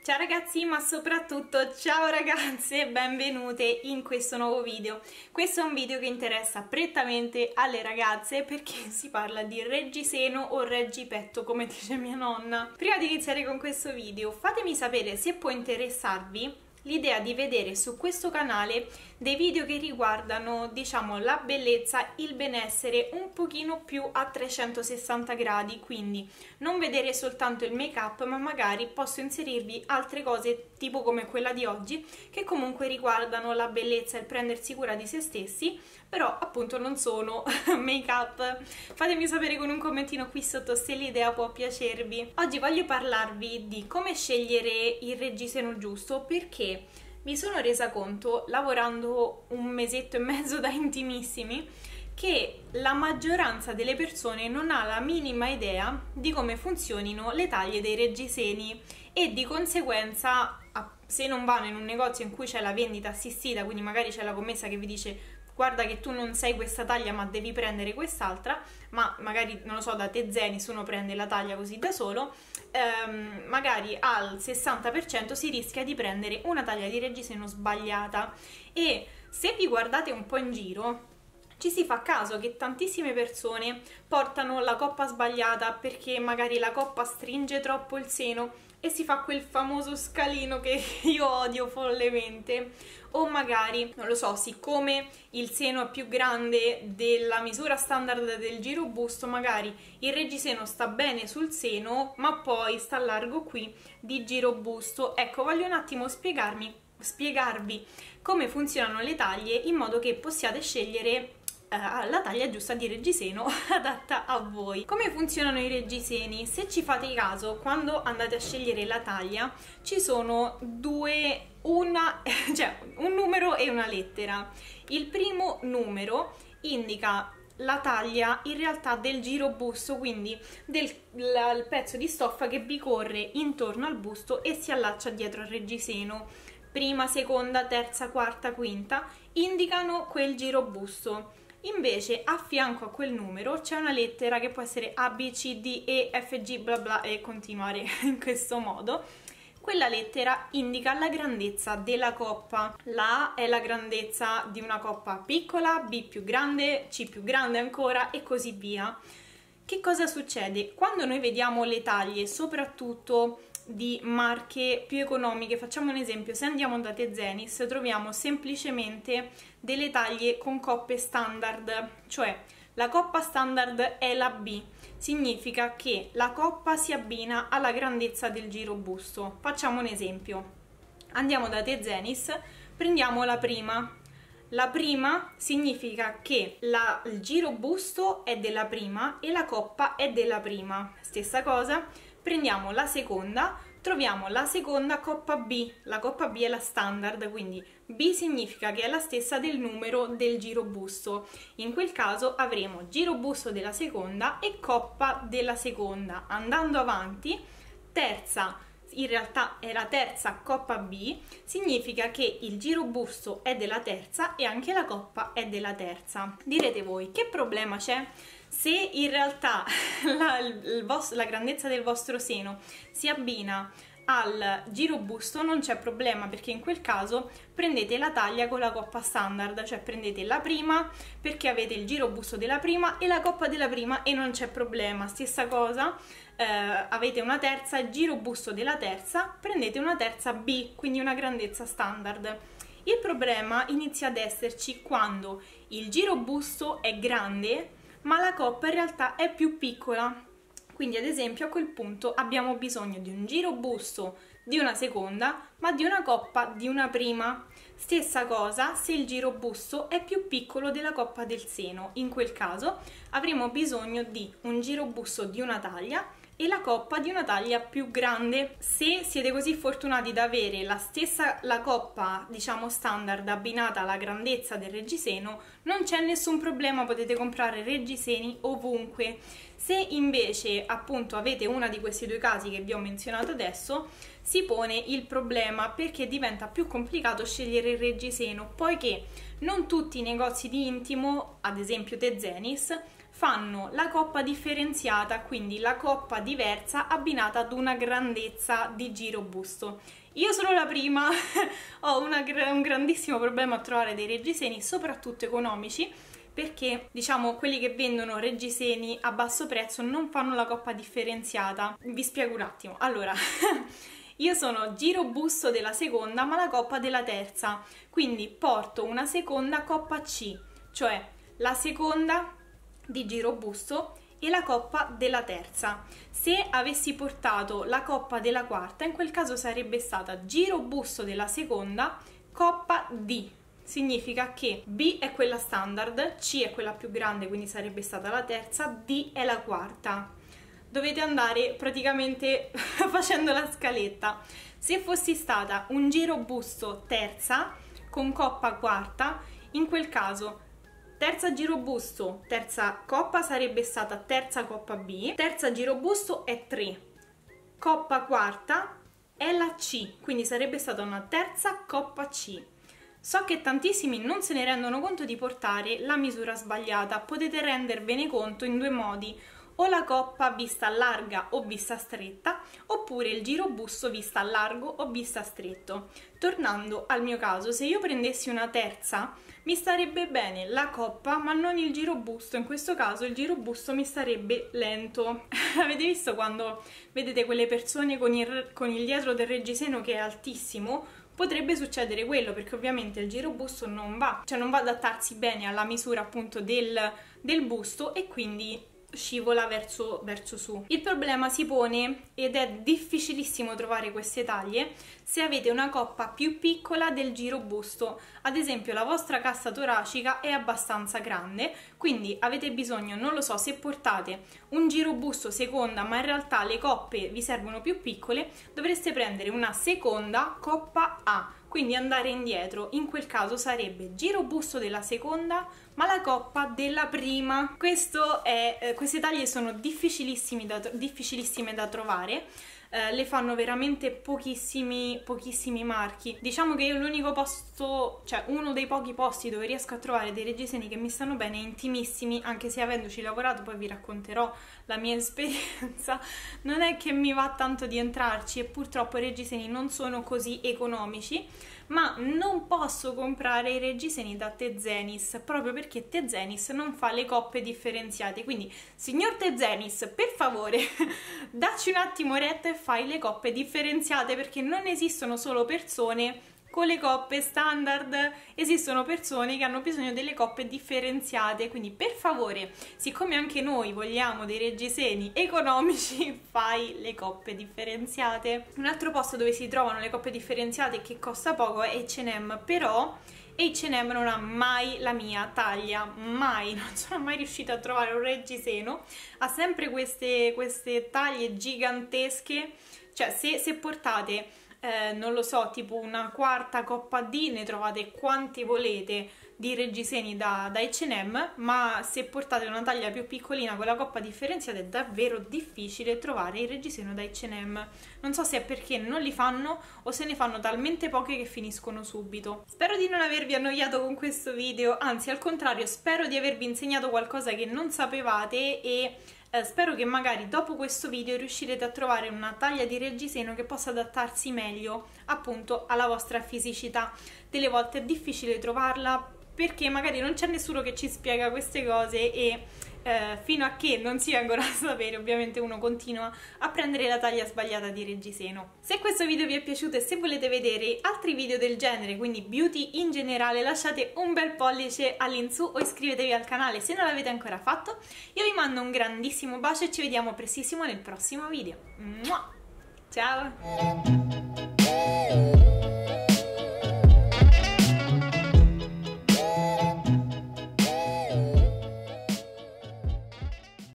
Ciao ragazzi, ma soprattutto ciao ragazze, benvenute in questo nuovo video. Questo è un video che interessa prettamente alle ragazze perché si parla di reggiseno o reggipetto, come dice mia nonna. Prima di iniziare con questo video, fatemi sapere se può interessarvi l'idea di vedere su questo canale dei video che riguardano, diciamo, la bellezza, il benessere un pochino più a 360 gradi, quindi non vedere soltanto il make up, ma magari posso inserirvi altre cose tipo come quella di oggi, che comunque riguardano la bellezza e il prendersi cura di se stessi, però appunto non sono make up. Fatemi sapere con un commentino qui sotto se l'idea può piacervi. Oggi voglio parlarvi di come scegliere il reggiseno giusto, perché mi sono resa conto, lavorando un mesetto e mezzo da intimissimi, che la maggioranza delle persone non ha la minima idea di come funzionino le taglie dei reggiseni e di conseguenza, se non vanno in un negozio in cui c'è la vendita assistita, quindi magari c'è la commessa che vi dice guarda che tu non sei questa taglia ma devi prendere quest'altra, ma magari, non lo so, da Tezenis uno prende la taglia così da solo, magari al 60% si rischia di prendere una taglia di reggiseno sbagliata. E se vi guardate un po' in giro ci si fa caso che tantissime persone portano la coppa sbagliata perché magari la coppa stringe troppo il seno e si fa quel famoso scalino che io odio follemente, o magari, non lo so, siccome il seno è più grande della misura standard del girobusto, magari il reggiseno sta bene sul seno ma poi sta largo qui di girobusto. Ecco, voglio un attimo spiegarvi come funzionano le taglie in modo che possiate scegliere la taglia giusta di reggiseno adatta a voi. Come funzionano i reggiseni? Se ci fate caso, quando andate a scegliere la taglia ci sono un numero e una lettera. Il primo numero indica la taglia in realtà del girobusto, quindi del pezzo di stoffa che vi corre intorno al busto e si allaccia dietro al reggiseno. Prima, seconda, terza, quarta, quinta indicano quel girobusto. Invece a fianco a quel numero c'è una lettera che può essere A, B, C, D, E, F, G, bla bla e continuare in questo modo. Quella lettera indica la grandezza della coppa. La A è la grandezza di una coppa piccola, B più grande, C più grande ancora e così via. Che cosa succede? Quando noi vediamo le taglie, soprattutto di marche più economiche, facciamo un esempio, se andiamo da Tezenis troviamo semplicemente delle taglie con coppe standard, cioè la coppa standard è la B, significa che la coppa si abbina alla grandezza del girobusto. Facciamo un esempio, andiamo da Tezenis, prendiamo la prima. La prima significa che il girobusto è della prima e la coppa è della prima. Stessa cosa, prendiamo la seconda, troviamo la seconda coppa B. La coppa B è la standard, quindi B significa che è la stessa del numero del girobusto. In quel caso avremo girobusto della seconda e coppa della seconda. Andando avanti, terza, in realtà è la terza coppa B, significa che il girobusto è della terza e anche la coppa è della terza. Direte voi, che problema c'è? Se in realtà la grandezza del vostro seno si abbina al girobusto non c'è problema, perché in quel caso prendete la taglia con la coppa standard, cioè prendete la prima perché avete il girobusto della prima e la coppa della prima e non c'è problema. Stessa cosa, avete una terza, girobusto della terza, prendete una terza B, quindi una grandezza standard. Il problema inizia ad esserci quando il girobusto è grande ma la coppa in realtà è più piccola. Quindi ad esempio a quel punto abbiamo bisogno di un girobusto di una seconda ma di una coppa di una prima. Stessa cosa se il girobusto è più piccolo della coppa del seno, in quel caso avremo bisogno di un girobusto di una taglia e la coppa di una taglia più grande. Se siete così fortunati da avere la coppa, diciamo standard, abbinata alla grandezza del reggiseno, non c'è nessun problema, potete comprare reggiseni ovunque. Se invece appunto avete uno di questi due casi che vi ho menzionato adesso, si pone il problema perché diventa più complicato scegliere il reggiseno, poiché non tutti i negozi di intimo, ad esempio Tezenis, fanno la coppa differenziata, quindi la coppa diversa abbinata ad una grandezza di giro busto. Io sono la prima, ho un grandissimo problema a trovare dei reggiseni, soprattutto economici, perché diciamo quelli che vendono reggiseni a basso prezzo non fanno la coppa differenziata. Vi spiego un attimo. Allora, io sono giro busto della seconda ma la coppa della terza, quindi porto una seconda coppa C, cioè la seconda di giro busto e la coppa della terza. Se avessi portato la coppa della quarta, in quel caso sarebbe stata giro busto della seconda, coppa D. Significa che B è quella standard, C è quella più grande, quindi sarebbe stata la terza, D è la quarta. Dovete andare praticamente facendo la scaletta. Se fossi stata un giro busto terza con coppa quarta, in quel caso terza giro busto, terza coppa sarebbe stata terza coppa B, terza giro busto è 3, coppa quarta è la C, quindi sarebbe stata una terza coppa C. So che tantissimi non se ne rendono conto di portare la misura sbagliata, potete rendervene conto in due modi: o la coppa vista larga o vista stretta, oppure il giro busto vista largo o vista stretto. Tornando al mio caso, se io prendessi una terza mi starebbe bene la coppa ma non il giro busto, in questo caso il giro busto mi starebbe lento. Avete visto quando vedete quelle persone con il dietro del reggiseno che è altissimo? Potrebbe succedere quello, perché ovviamente il giro busto non va ad adattarsi bene alla misura appunto del busto e quindi scivola verso su. Il problema si pone, ed è difficilissimo trovare queste taglie, se avete una coppa più piccola del giro busto. Ad esempio la vostra cassa toracica è abbastanza grande, quindi avete bisogno, non lo so, se portate un giro busto seconda ma in realtà le coppe vi servono più piccole, dovreste prendere una seconda coppa A, quindi andare indietro. In quel caso sarebbe giro busto della seconda ma la coppa della prima. Queste taglie sono difficilissime da trovare, le fanno veramente pochissimi marchi. Diciamo che io l'unico posto, cioè uno dei pochi posti dove riesco a trovare dei reggiseni che mi stanno bene, intimissimi, anche se avendoci lavorato poi vi racconterò la mia esperienza, non è che mi va tanto di entrarci e purtroppo i reggiseni non sono così economici, ma non posso comprare i reggiseni da Tezenis proprio perché Tezenis non fa le coppe differenziate. Quindi signor Tezenis, per favore dacci un attimo retta e fai le coppe differenziate, perché non esistono solo persone con le coppe standard, esistono persone che hanno bisogno delle coppe differenziate. Quindi per favore, siccome anche noi vogliamo dei reggiseni economici, fai le coppe differenziate. Un altro posto dove si trovano le coppe differenziate che costa poco è H&M, però H&M non ha mai la mia taglia, mai, non sono mai riuscita a trovare un reggiseno, ha sempre queste taglie gigantesche. Cioè se portate non lo so, tipo una quarta coppa D, ne trovate quanti volete di reggiseni da H&M, ma se portate una taglia più piccolina con la coppa differenziata è davvero difficile trovare il reggiseno da H&M. Non so se è perché non li fanno o se ne fanno talmente poche che finiscono subito. Spero di non avervi annoiato con questo video, anzi al contrario, spero di avervi insegnato qualcosa che non sapevate e spero che magari dopo questo video riuscirete a trovare una taglia di reggiseno che possa adattarsi meglio appunto alla vostra fisicità. Delle volte è difficile trovarla perché magari non c'è nessuno che ci spiega queste cose e fino a che non si vengono a sapere ovviamente uno continua a prendere la taglia sbagliata di reggiseno. Se questo video vi è piaciuto e se volete vedere altri video del genere, quindi beauty in generale, lasciate un bel pollice all'insù o iscrivetevi al canale se non l'avete ancora fatto. Io vi mando un grandissimo bacio e ci vediamo prestissimo nel prossimo video. Ciao!